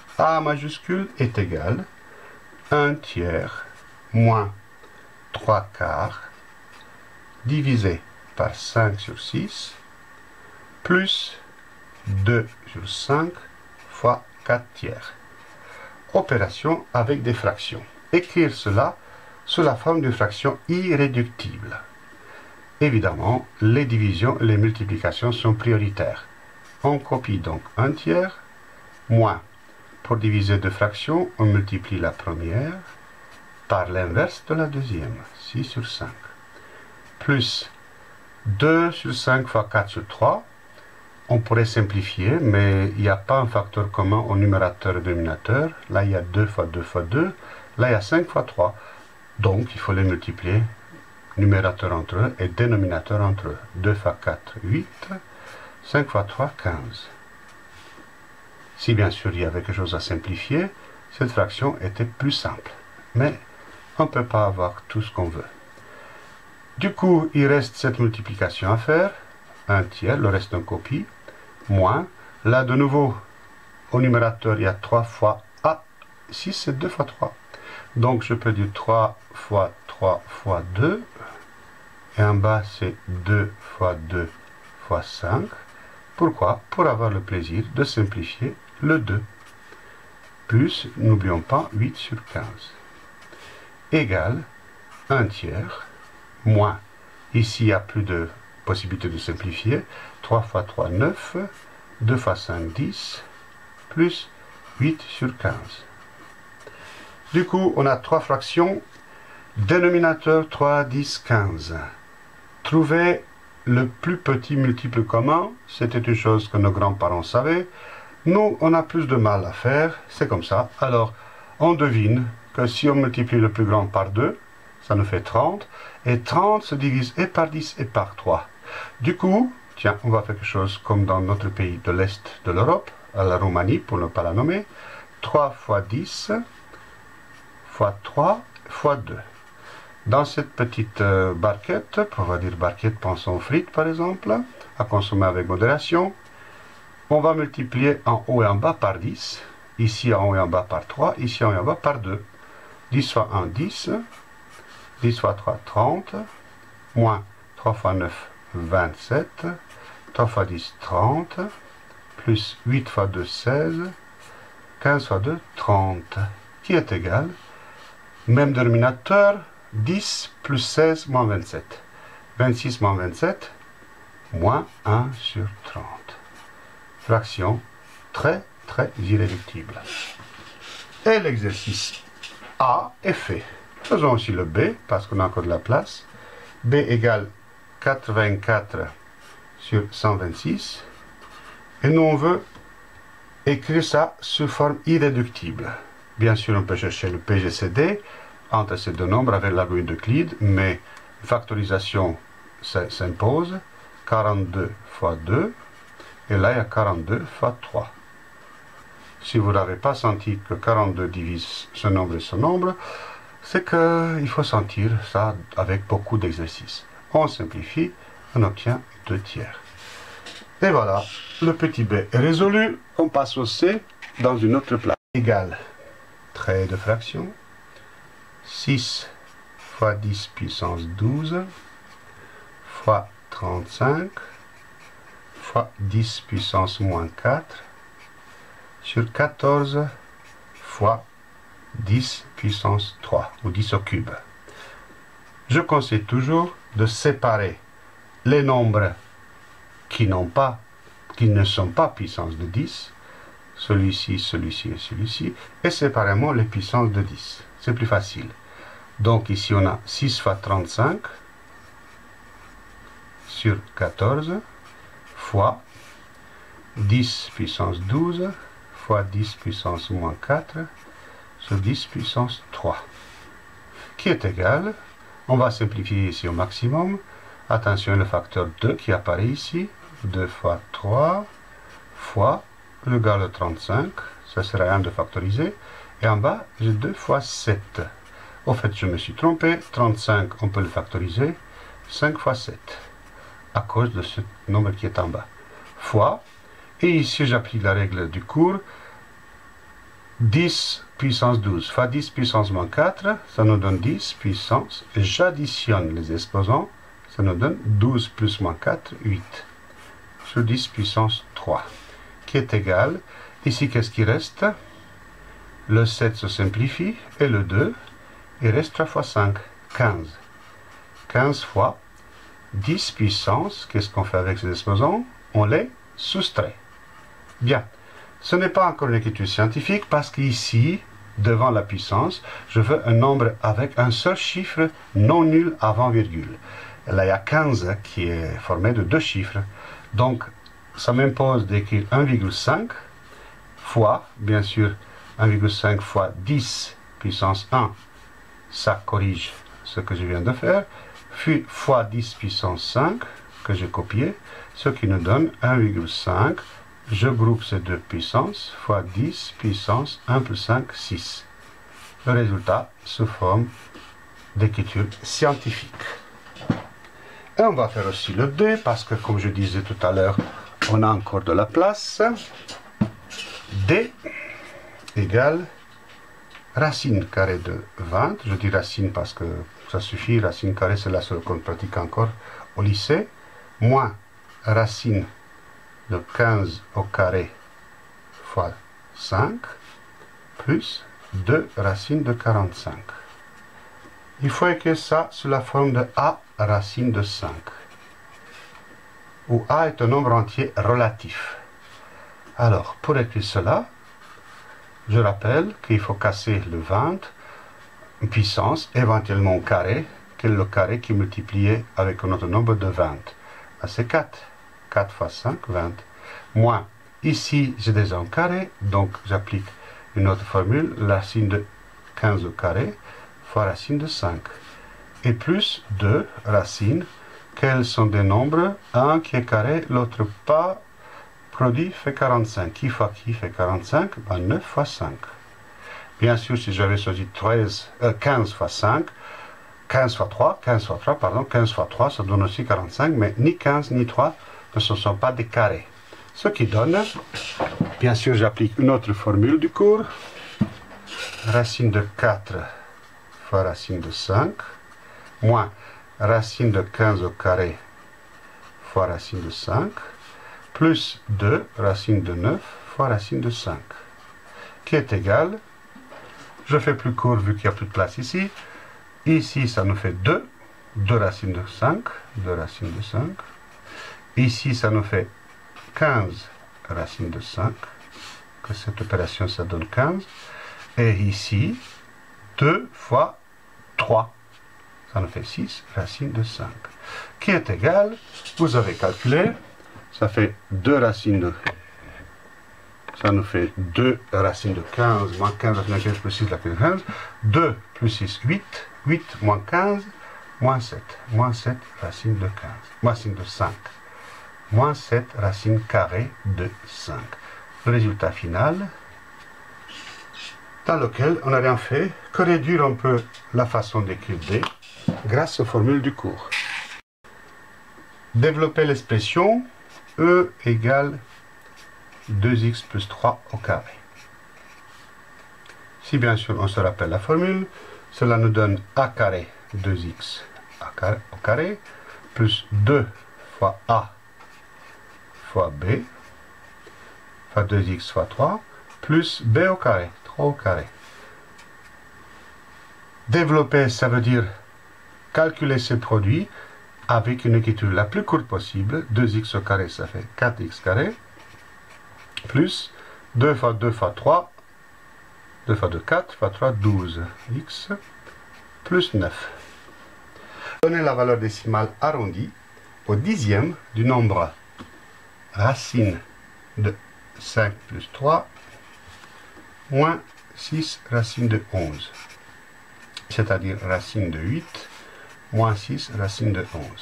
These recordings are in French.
A majuscule est égal 1 tiers moins 3 quarts divisé par 5 sur 6 plus 2 sur 5 fois 4 tiers. Opération avec des fractions. Écrire cela sous la forme d'une fraction irréductible. Évidemment, les divisions et les multiplications sont prioritaires. On copie donc 1 tiers, moins, pour diviser deux fractions, on multiplie la première par l'inverse de la deuxième, 6 sur 5, plus 2 sur 5 fois 4 sur 3. On pourrait simplifier, mais il n'y a pas un facteur commun au numérateur et dénominateur. Là, il y a 2 fois 2 fois 2. Là, il y a 5 fois 3. Donc, il faut les multiplier, numérateur entre eux et dénominateur entre eux. 2 fois 4, 8. 5 fois 3, 15. Si bien sûr il y avait quelque chose à simplifier, cette fraction était plus simple. Mais on ne peut pas avoir tout ce qu'on veut. Du coup, il reste cette multiplication à faire. 1 tiers, le reste en copie, moins, là de nouveau, au numérateur, il y a 3 fois A, 6 c'est 2 fois 3. Donc je peux dire 3 fois 3 fois 2, et en bas c'est 2 fois 2 fois 5. Pourquoi? Pour avoir le plaisir de simplifier le 2. Plus, n'oublions pas, 8 sur 15. Égale 1 tiers, moins, ici il n'y a plus de possibilité de simplifier, 3 fois 3, 9, 2 fois 5, 10, plus 8 sur 15. Du coup, on a 3 fractions, dénominateur 3, 10, 15. Trouver le plus petit multiple commun, c'était une chose que nos grands-parents savaient. Nous, on a plus de mal à faire, c'est comme ça. Alors, on devine que si on multiplie le plus grand par 2, ça nous fait 30, et 30 se divise et par 10 et par 3. Du coup, tiens, on va faire quelque chose comme dans notre pays de l'Est de l'Europe, à la Roumanie, pour ne pas la nommer. 3 fois 10 fois 3 fois 2. Dans cette petite barquette, on va dire barquette, pensons aux frites par exemple, à consommer avec modération, on va multiplier en haut et en bas par 10, ici en haut et en bas par 3, ici en haut et en bas par 2. 10 fois 1, 10, 10 fois 3, 30, moins 3 fois 9, 27, 3 fois 10, 30, plus 8 fois 2, 16, 15 fois 2, 30, qui est égal, même dénominateur, 10 plus 16 moins 27. 26 moins 27, moins 1 sur 30. Fraction très irréductible. Et l'exercice A est fait. Faisons aussi le B, parce qu'on a encore de la place. B égale 84 sur 126. Et nous, on veut écrire ça sous forme irréductible. Bien sûr, on peut chercher le PGCD entre ces deux nombres avec l'algorithme d'Euclide, mais factorisation s'impose. 42 fois 2, et là, il y a 42 fois 3. Si vous n'avez pas senti que 42 divise ce nombre et ce nombre, c'est qu'il faut sentir ça avec beaucoup d'exercices. On simplifie, on obtient 2 tiers. Et voilà, le petit b est résolu. On passe au c dans une autre place. Égal, trait de fraction, 6 fois 10 puissance 12 fois 35 fois 10 puissance moins 4 sur 14 fois 10 puissance 3, ou 10 au cube. Je conseille toujours de séparer les nombres qui ne sont pas puissance de 10, celui-ci, celui-ci et celui-ci, et séparément les puissances de 10. C'est plus facile. Donc ici on a 6 fois 35 sur 14 fois 10 puissance 12 fois 10 puissance moins 4 sur 10 puissance 3, qui est égal, on va simplifier ici au maximum, attention le facteur 2 qui apparaît ici, 2 fois 3 fois le égal de 35, ça serait 1 de factoriser, et en bas j'ai 2 fois 7. Au fait, je me suis trompé, 35 on peut le factoriser, 5 fois 7, à cause de ce nombre qui est en bas, fois, et ici j'applique la règle du cours, 10 puissance 12 fois 10 puissance moins 4, ça nous donne 10 puissance. J'additionne les exposants, ça nous donne 12 plus moins 4, 8. Sur 10 puissance 3, qui est égal, ici qu'est-ce qui reste? Le 7 se simplifie, et le 2, il reste 3 fois 5, 15. 15 fois 10 puissance, qu'est-ce qu'on fait avec ces exposants? On les soustrait. Bien, ce n'est pas encore une écriture scientifique parce qu'ici, devant la puissance, je veux un nombre avec un seul chiffre non nul avant virgule. Et là, il y a 15 qui est formé de deux chiffres. Donc, ça m'impose d'écrire 1,5 fois, bien sûr, 1,5 fois 10 puissance 1. Ça corrige ce que je viens de faire. Puis fois 10 puissance 5, que j'ai copié, ce qui nous donne 1,5. Je groupe ces deux puissances, fois 10 puissance 1 plus 5, 6. Le résultat se forme d'écriture scientifique. Et on va faire aussi le D, parce que comme je disais tout à l'heure, on a encore de la place. D égale racine carrée de 20. Je dis racine parce que ça suffit, racine carrée c'est la seule qu'on pratique encore au lycée. Moins racine de 15 au carré fois 5, plus 2 racines de 45. Il faut écrire ça sous la forme de A racine de 5, où A est un nombre entier relatif. Alors, pour écrire cela, je rappelle qu'il faut casser le 20, puissance, éventuellement au carré, quel est le carré qui est multiplié avec un autre nombre de 20. C'est 4. 4 fois 5, 20. Moins, ici, j'ai déjà un carré, donc j'applique une autre formule, racine de 15 au carré, fois racine de 5. Et plus 2 racines, quels sont des nombres? Un qui est carré, l'autre pas. Produit fait 45. Qui fois qui fait 45? Ben 9 fois 5. Bien sûr, si j'avais choisi 15 fois 5, 15 fois 3, 15 fois 3, pardon, 15 fois 3, ça donne aussi 45, mais ni 15 ni 3 ne sont pas des carrés. Ce qui donne, bien sûr, j'applique une autre formule du cours. Racine de 4 fois racine de 5, moins racine de 15 au carré fois racine de 5, plus 2 racine de 9 fois racine de 5, qui est égal, je fais plus court vu qu'il n'y a plus de place ici, ici ça nous fait 2, 2 racines de 5, 2 racines de 5, ici ça nous fait 15 racines de 5, que cette opération ça donne 15, et ici 2 fois 3, ça nous fait 6 racines de 5, qui est égal, vous avez calculé, ça fait 2 racines de... Ça nous fait 2 racines de 15, moins 15 racines de 15 plus 6 racines de 15. 2 plus 6, 8. 8 moins 15, moins 7. Moins 7 racines de 15. Racine de 5. Moins 7 racines carrées de 5. Le résultat final, dans lequel on n'a rien fait que réduire un peu la façon d'écrire D grâce aux formules du cours. Développer l'expression E égale 2x plus 3 au carré. Si bien sûr on se rappelle la formule, cela nous donne a carré 2x au carré plus 2 fois a fois b fois 2x fois 3 plus b au carré, 3 au carré. Développer, ça veut dire calculer ces produits avec une écriture la plus courte possible. 2x au carré, ça fait 4x carré, plus 2 fois 2 fois 3, 2 fois 2, 4, fois 3, 12x, plus 9. Donner la valeur décimale arrondie au dixième du nombre racine de 5 plus 3, moins 6 racine de 11, c'est-à-dire racine de 8, moins 6 racine de 11.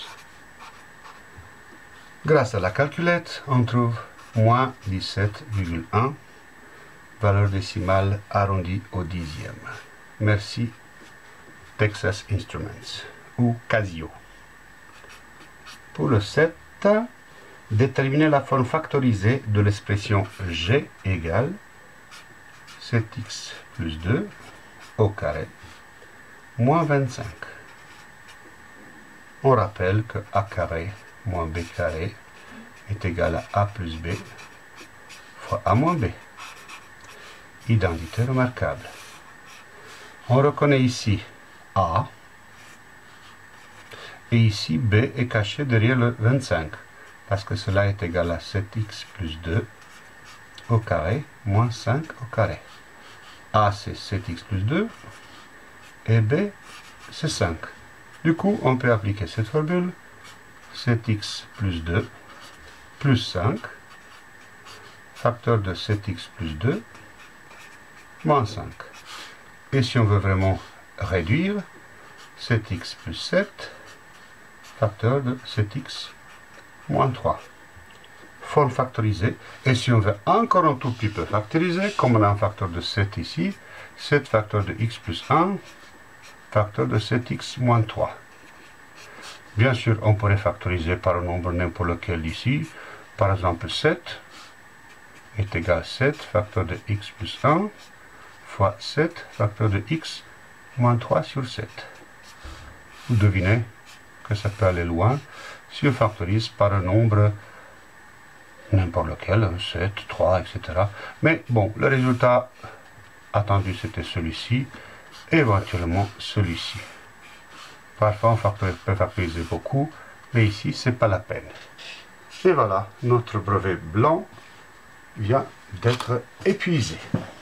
Grâce à la calculette, on trouve moins 17,1, valeur décimale arrondie au dixième. Merci Texas Instruments ou Casio. Pour le 7, déterminer la forme factorisée de l'expression G égale 7x plus 2 au carré moins 25. On rappelle que a carré moins b carré est égal à a plus b fois a moins b. Identité remarquable. On reconnaît ici a, et ici b est caché derrière le 25, parce que cela est égal à 7x plus 2 au carré moins 5 au carré. A c'est 7x plus 2 et b c'est 5. Du coup, on peut appliquer cette formule 7x plus 2 plus 5, facteur de 7x plus 2 moins 5. Et si on veut vraiment réduire, 7x plus 7, facteur de 7x moins 3. Forme factorisée. Et si on veut encore un tout petit peu factoriser, comme on a un facteur de 7 ici, 7 facteur de x plus 1, facteur de 7x moins 3. Bien sûr, on pourrait factoriser par un nombre n'importe lequel ici. Par exemple, 7 est égal à 7 facteur de x plus 1 fois 7 facteur de x moins 3 sur 7. Vous devinez que ça peut aller loin si on factorise par un nombre n'importe lequel, 7, 3, etc. Mais bon, le résultat attendu c'était celui-ci, éventuellement celui-ci. Parfois on peut factoriser beaucoup, mais ici c'est pas la peine. Et voilà, notre brevet blanc vient d'être épuisé.